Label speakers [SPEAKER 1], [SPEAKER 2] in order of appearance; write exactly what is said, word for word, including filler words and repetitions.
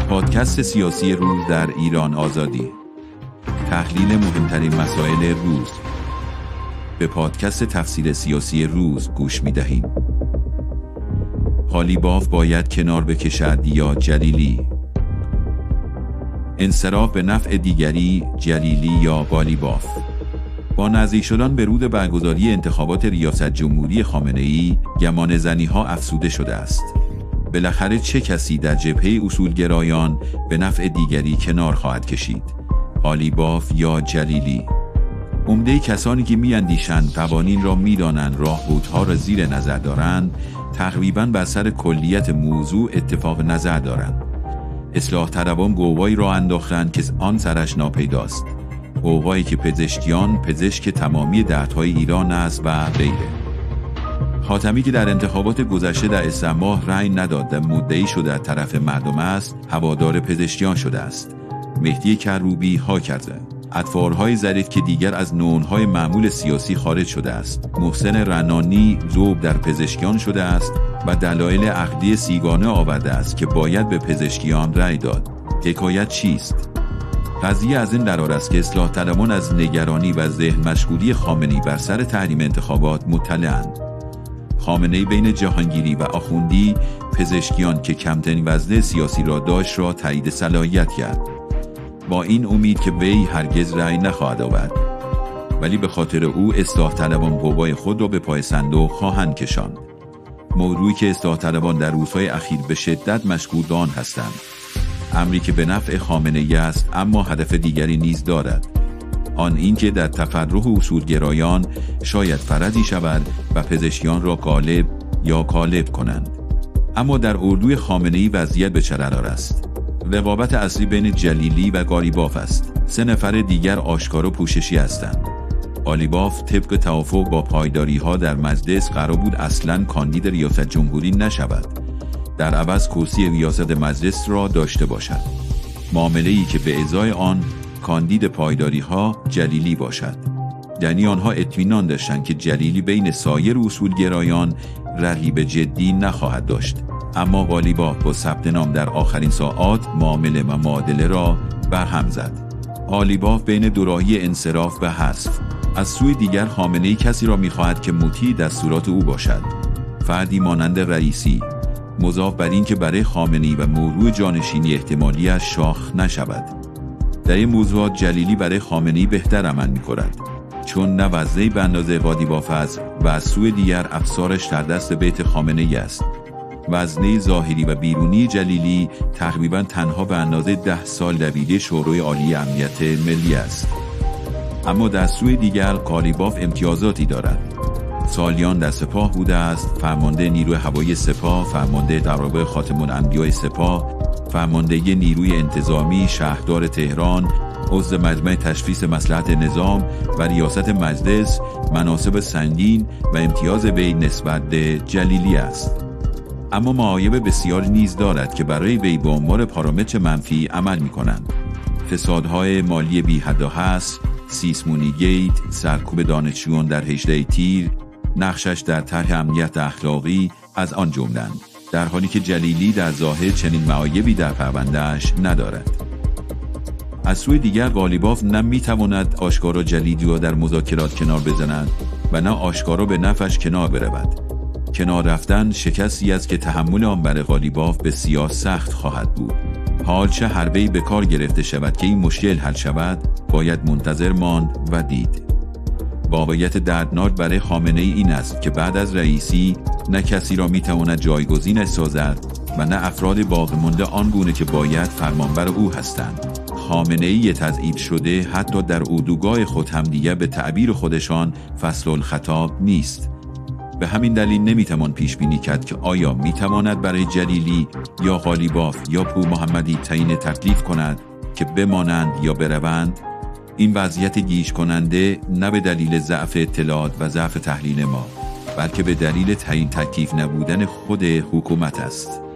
[SPEAKER 1] پادکست سیاسی روز در ایران آزادی. تحلیل مهمترین مسائل روز. به پادکست تفسیر سیاسی روز گوش می دهیم. قالیباف باید کنار بکشد یا جلیلی؟ انصراف به نفع دیگری، جلیلی یا قالیباف؟ با نزدیک شدن به رود برگزاری انتخابات ریاست جمهوری خامنه‌ای، گمان زنی‌ها افزوده شده است. بالاخره چه کسی در جبهه اصولگرایان به نفع دیگری کنار خواهد کشید؟ قالیباف یا جلیلی؟ عمده کسانی که می‌اندیشند قوانین را می‌دانند، راهبردها را زیر نظر دارند، تقریباً بر سر کلیت موضوع اتفاق نظر دارند. اصلاح طلبان قوایی را انداختند که آن سرش ناپیداست. قوایی که پزشکیان، پزشک تمامی دردهای ایران است و غیره. خاتمی که در انتخابات گذشته در اسفند رأی نداد و مدعی شده از طرف مردم است، هوادار پزشکیان شده است. مهدی کروبی ها کرده. اطفارهای ظریف که دیگر از نونهای معمول سیاسی خارج شده است. محسن رنانی ذوب در پزشکیان شده است و دلایل عقدی سیگانه آورده است که باید به پزشکیان رأی داد. حکایت چیست؟ قضیه از این قرار است که اصلاح طلبان از نگرانی و ذهن مشغولی خامنه‌ای بر سر تحریم انتخابات مطلع‌اند. خامنه‌ای بین جهانگیری و آخوندی پزشکیان که کمترین وزنه سیاسی را داشت را تایید صلاحیت کرد، با این امید که وی هرگز رأی نخواهد آورد. ولی به خاطر او اصلاح طلبان قوای خود را به پای صندوق خواهند کشاند. موضوعی که اصلاح طلبان در روزهای اخیر به شدت مشغول به آن هستند. امری که به نفع خامنه‌ای است، اما هدف دیگری نیز دارد. آن اینکه در تفرح اصولگرایان شاید فرضی شود و پزشکیان را غالب یا غالب کنند. اما در اردوی خامنه‌ای وضعیت به چه قرار است؟ رقابت اصلی بین جلیلی و قالیباف است. سه نفر دیگر آشکار و پوششی هستند. قالیباف طبق توافق با پایداری‌ها در مجلس قرار بود اصلاً کاندید ریاست جمهوری نشود. در عوض کرسی ریاست مجلس را داشته باشد. معامله‌ای که به ازای آن کاندید پایداری‌ها جلیلی باشد. یعنی آنها اطمینان داشتند که جلیلی بین سایر اصولگرایان رقیب جدی نخواهد داشت. اما قالیباف با ثبت نام در آخرین ساعات معامله و معادله را برهم زد. قالیباف بین دوراهی انصراف و حذف. از سوی دیگر خامنه‌ای کسی را می‌خواهد که مطیع دستورات او باشد. فردی مانند رئیسی، مضاف بر این که برای خامنه‌ای و موضوع جانشینی احتمالی‌اش شاخ نشود. در این موضوعات جلیلی برای خامنه‌ای بهتر عمل می‌کند، چون نه وزنه‌ای به اندازه قالیباف است و از سوی دیگر افسارش در دست بیت خامنه‌ای است. وزنه ظاهری و بیرونی جلیلی تقریباً تنها به اندازه ده سال دبیری شورای عالی امنیت ملی است. اما در سوی دیگر قالیباف امتیازاتی دارد. سالیان در سپاه بوده است، فرمانده نیروی هوایی سپاه، فرمانده قرارگاه خاتم الانبیاء سپاه، فرمانده نیروی انتظامی شهردار تهران، عضو مجمع تشخیص مصلحت نظام و ریاست مجلس، مناصب سنگین و امتیاز وی نسبت به جلیلی است. اما معایب بسیار نیز دارد که برای وی به عنوان پارامتر منفی عمل می کنند. فسادهای مالی بی حد و حصر، سیسمونی گیت، سرکوب دانشجویان در هجده تیر، نقشش در طرح امنیت اخلاقی از آن جمله‌اند، در حالی که جلیلی در ظاهر چنین معایبی در پرونده‌اش ندارد. از سوی دیگر قالیباف نه می‌تواند آشکارا جلیلی را در مذاکرات کنار بزند و نه آشکارا به نفعش کنار برود. کنار رفتن شکستی است که تحمل آن برای قالیباف بسیار سخت خواهد بود. حال چه حربه‌ای به کار گرفته شود که این مشکل حل شود، باید منتظر ماند و دید. واقعیت دردناک برای خامنه‌ای این است که بعد از رئیسی نه کسی را میتواند جایگزینش سازد و نه افراد باقی مانده آن گونه که باید فرمانبر او هستند. خامنه‌ای تضعیف شده حتی در اردوگاه خود هم دیگر به تعبیر خودشان فصل الخطاب نیست. به همین دلیل نمیتوان پیش بینی کرد که آیا میتواند برای جلیلی یا قالیباف یا پور محمدی تعیین تکلیف کند که بمانند یا بروند. این وضعیت گیج کننده نه به دلیل ضعف اطلاعات و ضعف تحلیل ما، بلکه به دلیل تعیین تکلیف نبودن خود حکومت است.